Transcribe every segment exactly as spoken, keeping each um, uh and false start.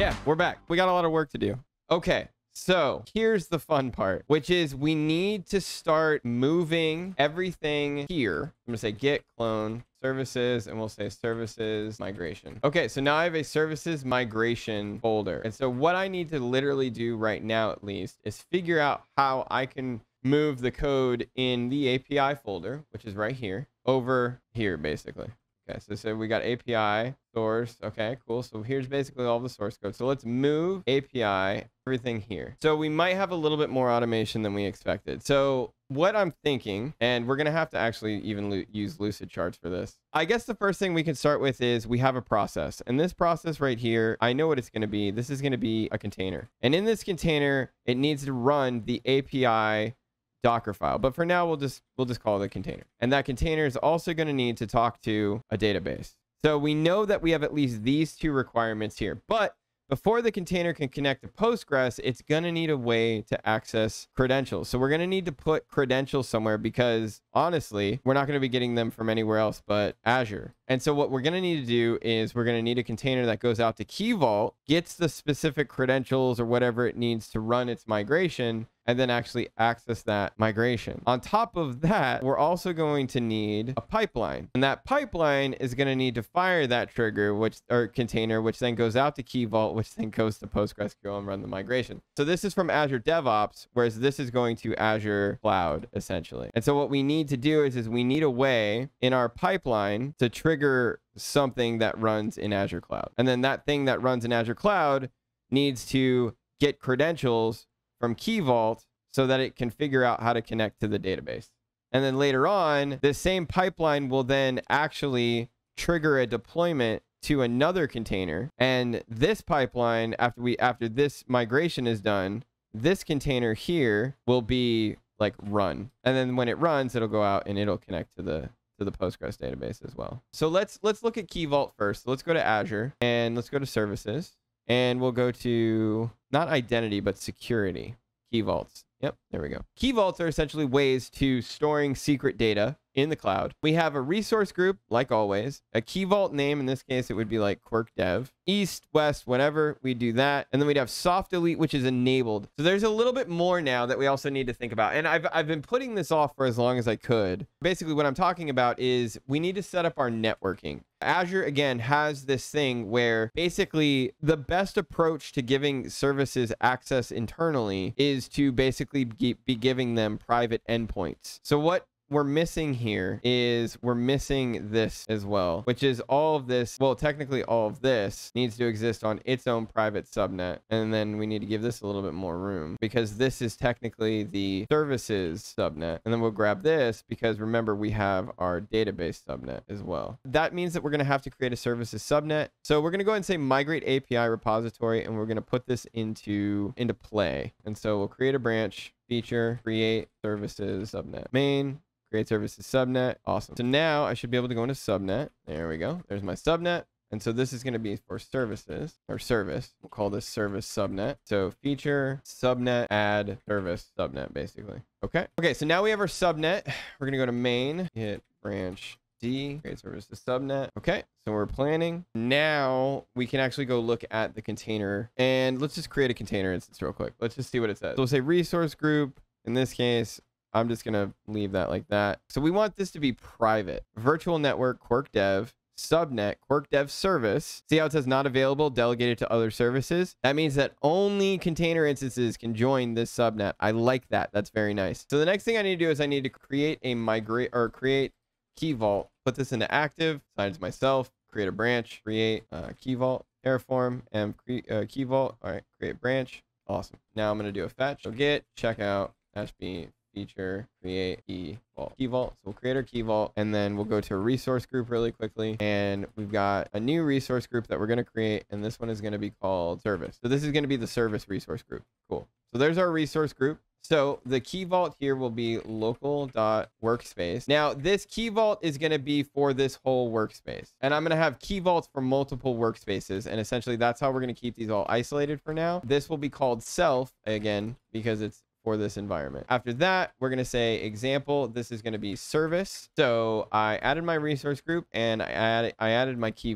Yeah, we're back. We got a lot of work to do. Okay. So here's the fun part, which is we need to start moving everything here. I'm going to say git clone services, and we'll say services migration. Okay, so now I have a services migration folder. And so what I need to literally do right now, at least, is figure out how I can move the code in the A P I folder, which is right here, over here, basically. Okay, so, so we got A P I source. Okay, cool. So here's basically all the source code. So let's move A P I, everything here. So we might have a little bit more automation than we expected. So what I'm thinking, and we're going to have to actually even use Lucid charts for this. I guess the first thing we can start with is we have a process. And this process right here, I know what it's going to be. This is going to be a container. And in this container, it needs to run the A P I Docker file, but for now we'll just we'll just call it a container, and that container is also going to need to talk to a database. So we know that we have at least these two requirements here, but before the container can connect to Postgres, it's going to need a way to access credentials. So we're going to need to put credentials somewhere, because honestly, we're not going to be getting them from anywhere else but Azure. And so what we're going to need to do is we're going to need a container that goes out to Key Vault, gets the specific credentials or whatever it needs to run its migration, and then actually access that migration. On top of that, we're also going to need a pipeline. And that pipeline is going to need to fire that trigger, which or container, which then goes out to Key Vault, which then goes to PostgreSQL and run the migration. So this is from Azure DevOps, whereas this is going to Azure Cloud, essentially. And so what we need to do is, is we need a way in our pipeline to trigger something that runs in Azure Cloud. And then that thing that runs in Azure Cloud needs to get credentials from Key Vault so that it can figure out how to connect to the database. And then later on, this same pipeline will then actually trigger a deployment to another container. And this pipeline, after we after this migration is done, this container here will be like run. And then when it runs, it'll go out and it'll connect to the to the Postgres database as well. So let's let's look at Key Vault first. Let's go to Azure and let's go to services. And we'll go to not identity, but security. Key vaults. Yep, there we go. Key vaults are essentially ways to storing secret data in the cloud. We have a resource group, like always. A key vault name, in this case, it would be like Quirk Dev. East, west, whatever, we do that. And then we'd have soft delete, which is enabled. So there's a little bit more now that we also need to think about. And I've, I've been putting this off for as long as I could. Basically, what I'm talking about is we need to set up our networking. Azure, again, has this thing where basically the best approach to giving services access internally is to basically be giving them private endpoints. So what we're missing here is we're missing this as well, which is all of this. Well, technically all of this needs to exist on its own private subnet. And then we need to give this a little bit more room, because this is technically the services subnet. And then we'll grab this because remember, we have our database subnet as well. That means that we're going to have to create a services subnet. So we're going to go ahead and say migrate A P I repository, and we're going to put this into, into play. And so we'll create a branch, feature, create services subnet main, create services subnet. Awesome. So now I should be able to go into subnet. There we go. There's my subnet. And so this is going to be for services or service. We'll call this service subnet. So feature, subnet, add service subnet, basically. Okay. Okay. So now we have our subnet. We're going to go to main, hit branch D, create services subnet. Okay. So we're planning. Now we can actually go look at the container, and let's just create a container instance real quick. Let's just see what it says. So we'll say resource group. In this case, I'm just going to leave that like that. So we want this to be private. Virtual network, Quirk Dev, subnet, Quirk Dev service. See how it says not available, delegated to other services? That means that only container instances can join this subnet. I like that. That's very nice. So the next thing I need to do is I need to create a migrate or create Key Vault, put this into active, assign it to myself, create a branch, create uh, Key Vault, Terraform, and cre uh, Key Vault. All right, create branch. Awesome. Now I'm going to do a fetch. So git, checkout, dash b, feature, create key vault. Key vault. So we'll create our key vault, and then we'll go to a resource group really quickly. And we've got a new resource group that we're going to create. And this one is going to be called service. So this is going to be the service resource group. Cool. So there's our resource group. So the key vault here will be local.workspace. Now this key vault is going to be for this whole workspace. And I'm going to have key vaults for multiple workspaces. And essentially that's how we're going to keep these all isolated for now. This will be called self again, because it's for this environment. After that, we're going to say example. This is going to be service. So I added my resource group and I added, I added my key vault.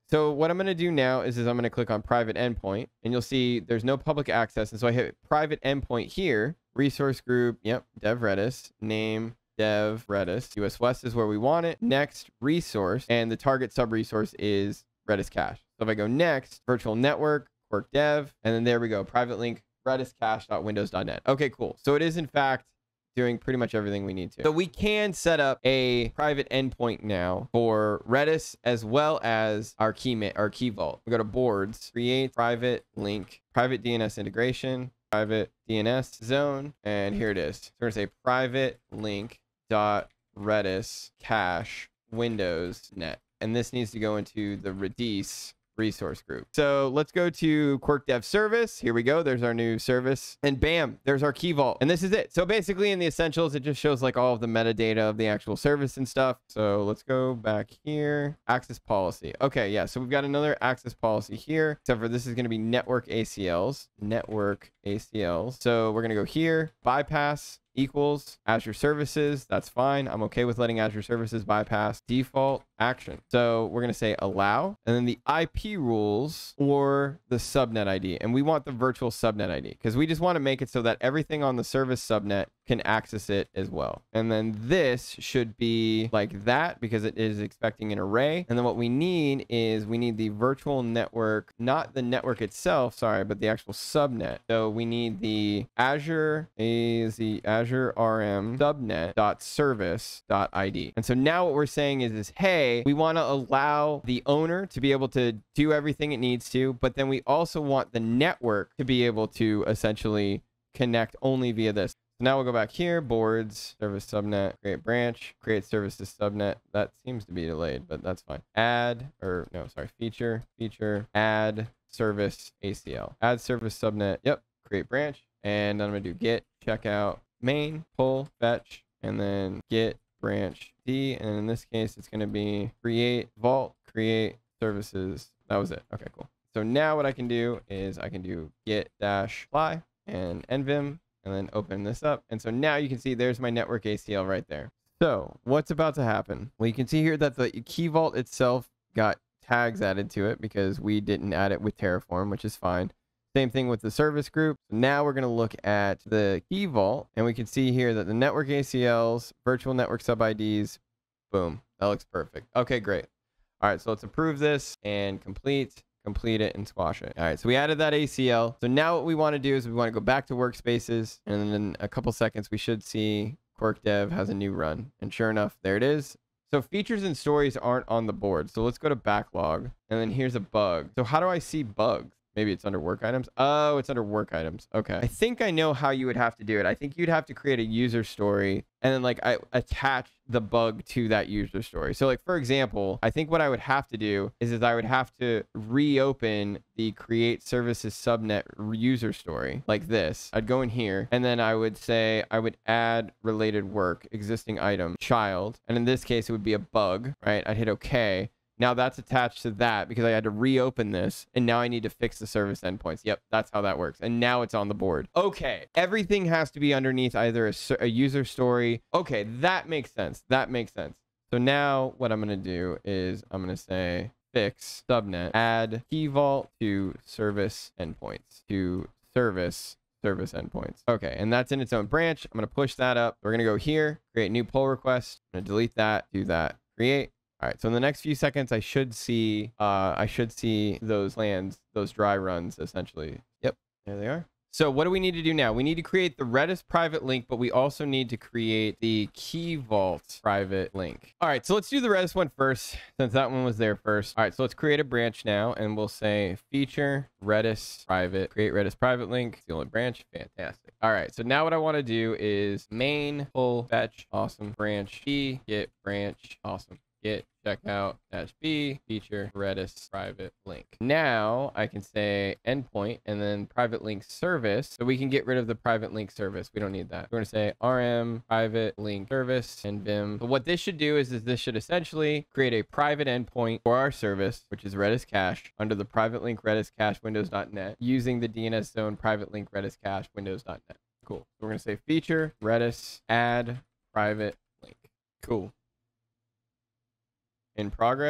So what I'm going to do now is, is I'm going to click on private endpoint, and you'll see there's no public access. And so I hit private endpoint here, resource group. Yep. Dev Redis, name dev Redis. U S West is where we want it. Next, resource. And the target sub resource is Redis cache. So if I go next, virtual network, Quark dev, and then there we go. Private link, redis cache.windows dot net. Okay, cool. So it is in fact doing pretty much everything we need to. So we can set up a private endpoint now for Redis as well as our key, our key vault. We go to boards, create private link, private D N S integration, private D N S zone, and here it is. So we're gonna say private link dot redis cache windows net, and this needs to go into the Redis resource group. So let's go to Quark Dev Service. Here we go. There's our new service. And bam, there's our key vault. And this is it. So basically in the essentials, it just shows like all of the metadata of the actual service and stuff. So let's go back here. Access policy. Okay, yeah. So we've got another access policy here, except for this is going to be network A C Ls. Network A C Ls. So we're going to go here, bypass equals Azure services. That's fine. I'm okay with letting Azure services bypass default action. So we're going to say allow, and then the I P rules or the subnet I D. And we want the virtual subnet I D because we just want to make it so that everything on the service subnet can access it as well. And then this should be like that because it is expecting an array. And then what we need is we need the virtual network, not the network itself, sorry, but the actual subnet. So we need the Azure is the Azure R M subnet dot service dot I D. And so now what we're saying is, is hey, we want to allow the owner to be able to do everything it needs to, but then we also want the network to be able to essentially connect only via this. So now we'll go back here, boards, service subnet, create branch, create services subnet. That seems to be delayed, but that's fine. Add, or no, sorry, feature, feature, add service A C L. Add service subnet, yep, create branch. And I'm gonna do git, checkout, main, pull, fetch, and then git branch D. And in this case, it's gonna be create vault, create services. That was it. Okay, cool. So now what I can do is I can do git dash fly and nvim, and then open this up. And so now you can see there's my network A C L right there. So what's about to happen? Well, you can see here that the key vault itself got tags added to it because we didn't add it with Terraform, which is fine. Same thing with the service group. So now we're going to look at the key vault, and we can see here that the network A C Ls, virtual network sub I Ds, boom, that looks perfect. Okay, great. All right, so let's approve this and complete. Complete it and squash it. All right, so we added that A C L. So now what we want to do is we want to go back to workspaces, and then in a couple seconds we should see Quark Dev has a new run. And sure enough, there it is. So features and stories aren't on the board. So let's go to backlog, and then here's a bug. So how do I see bugs? Maybe it's under work items. Oh, it's under work items. Okay. I think I know how you would have to do it. I think you'd have to create a user story and then like I attach the bug to that user story. So like, for example, I think what I would have to do is, is I would have to reopen the create services subnet user story like this. I'd go in here and then I would say, I would add related work, existing item, child. And in this case, it would be a bug, right? I'd hit okay. Now that's attached to that because I had to reopen this, and now I need to fix the service endpoints. Yep, that's how that works. And now it's on the board. Okay, everything has to be underneath either a, a user story. Okay, that makes sense. That makes sense. So now what I'm going to do is I'm going to say fix subnet, add key vault to service endpoints, to service service endpoints. Okay, and that's in its own branch. I'm going to push that up. We're going to go here, create new pull request. I'm going to delete that, do that, create. All right, so in the next few seconds, I should see, uh, I should see those lands, those dry runs, essentially. Yep, there they are. So what do we need to do now? We need to create the Redis private link, but we also need to create the Key Vault private link. All right, so let's do the Redis one first, since that one was there first. All right, so let's create a branch now, and we'll say feature Redis private, create Redis private link. It's the only branch. Fantastic. All right, so now what I want to do is main, pull, fetch, awesome, branch, B, git branch, awesome. Git checkout dash B feature Redis private link. Now I can say endpoint and then private link service. So we can get rid of the private link service. We don't need that. We're going to say R M private link service and Vim. But what this should do is, is this should essentially create a private endpoint for our service, which is Redis cache under the private link Redis cache windows dot net using the D N S zone private link Redis cache windows dot net. Cool. So we're going to say feature Redis add private link. Cool. In progress.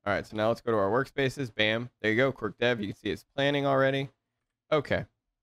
All right, so now let's go to our workspaces. Bam. There you go. Quirk Dev. You can see it's planning already. Okay.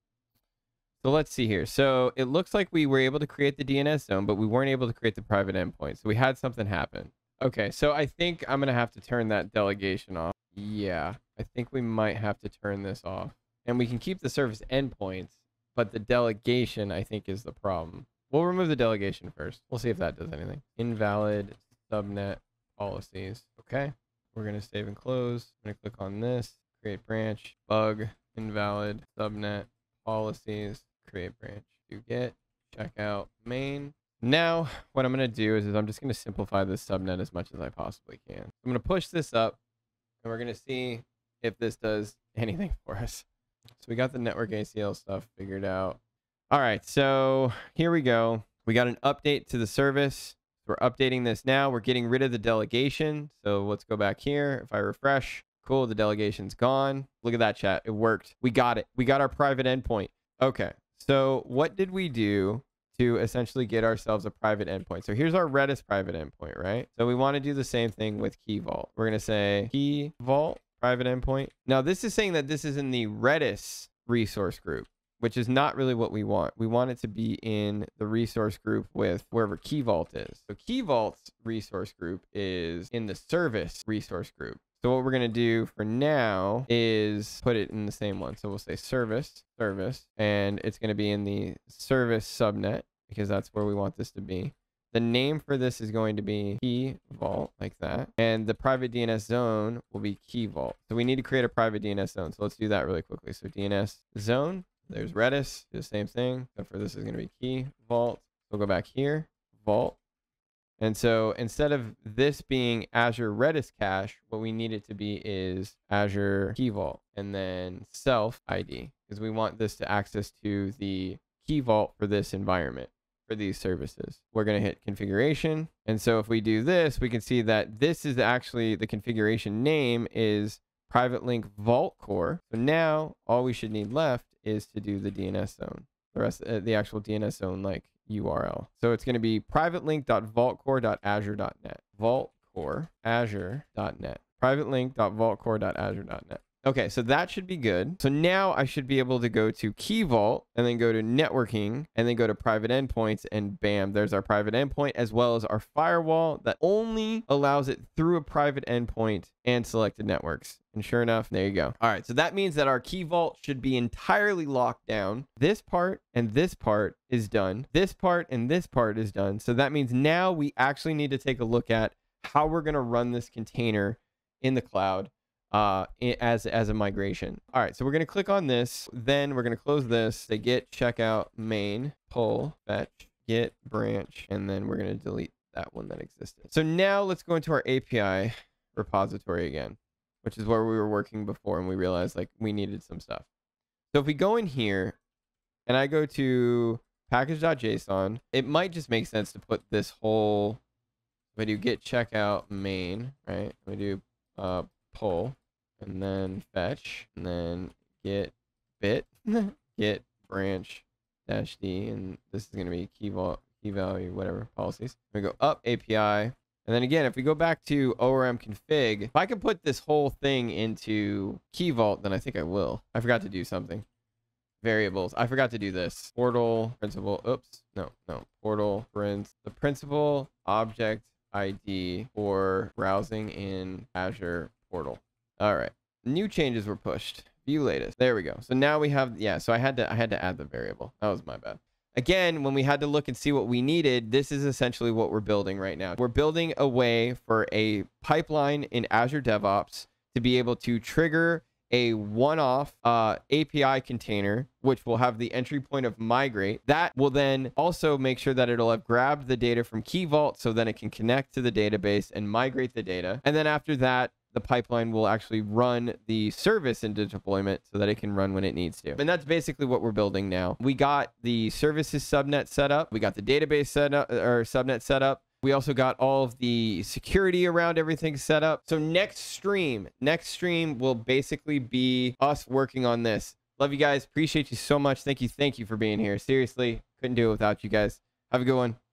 So let's see here. So it looks like we were able to create the D N S zone, but we weren't able to create the private endpoint. So we had something happen. Okay, so I think I'm going to have to turn that delegation off. Yeah, I think we might have to turn this off. And we can keep the service endpoints, but the delegation, I think, is the problem. We'll remove the delegation first. We'll see if that does anything. Invalid subnet policies. Okay, we're going to save and close. I'm going to click on this, create branch, bug, invalid subnet policies, create branch, do get, checkout main. Now, what I'm going to do is, is I'm just going to simplify this subnet as much as I possibly can. I'm going to push this up, and we're going to see if this does anything for us. So we got the network A C L stuff figured out. All right, so here we go. We got an update to the service. We're updating this now. We're getting rid of the delegation. So let's go back here. If I refresh, cool, the delegation's gone. Look at that, chat. It worked. We got it. We got our private endpoint. Okay, so what did we do to essentially get ourselves a private endpoint? So here's our Redis private endpoint, right? So we want to do the same thing with Key Vault. We're going to say Key Vault private endpoint. Now this is saying that this is in the Redis resource group, which is not really what we want. We want it to be in the resource group with wherever Key Vault is. So Key Vault's resource group is in the service resource group. So what we're going to do for now is put it in the same one. So we'll say service, service, and it's going to be in the service subnet because that's where we want this to be. The name for this is going to be Key Vault, like that. And the private D N S zone will be Key Vault. So we need to create a private D N S zone. So let's do that really quickly. So D N S zone, there's Redis, do the same thing. Except for this is going to be Key Vault. We'll go back here, Vault. And so instead of this being Azure Redis cache, what we need it to be is Azure Key Vault and then self I D, because we want this to access to the Key Vault for this environment, for these services. We're going to hit configuration. And so if we do this, we can see that this is actually the configuration name is private link vault core. So now all we should need left is to do the D N S zone, the rest, uh, the actual D N S zone like U R L. So it's going to be private link dot vault core dot azure dot net. vault core azure dot net. private link dot vault core dot azure dot net. Okay, so that should be good. So now I should be able to go to Key Vault and then go to networking and then go to private endpoints, and bam, there's our private endpoint as well as our firewall that only allows it through a private endpoint and selected networks. And sure enough, there you go. All right, so that means that our Key Vault should be entirely locked down. This part and this part is done. This part and this part is done. So that means now we actually need to take a look at how we're going to run this container in the cloud uh, as, as a migration. All right, so we're going to click on this. Then we're going to close this. Say git checkout main, pull, fetch, git branch, and then we're going to delete that one that existed. So now let's go into our A P I repository again, which is where we were working before, and we realized like we needed some stuff. So if we go in here and I go to package.json, it might just make sense to put this whole, if I do git checkout main, right? We do uh, pull and then fetch and then git bit, git branch dash D, and this is going to be key vault, key value, whatever policies. We go up A P I. And then again, if we go back to O R M config, if I can put this whole thing into Key Vault, then I think I will. I forgot to do something. Variables. I forgot to do this. Portal, principal, oops. No, no. Portal, prints, the principal object I D for browsing in Azure portal. All right. New changes were pushed. View latest. There we go. So now we have, yeah, so I had to, I had to add the variable. That was my bad. Again, when we had to look and see what we needed, this is essentially what we're building right now. We're building a way for a pipeline in Azure DevOps to be able to trigger a one-off uh, A P I container, which will have the entry point of migrate. That will then also make sure that it'll have grabbed the data from Key Vault so then it can connect to the database and migrate the data. And then after that, the pipeline will actually run the service into deployment so that it can run when it needs to. And that's basically what we're building now. We got the services subnet set up. We got the database set up, or subnet set up. We also got all of the security around everything set up. So next stream, next stream will basically be us working on this. Love you guys. Appreciate you so much. Thank you. Thank you for being here. Seriously, couldn't do it without you guys. Have a good one.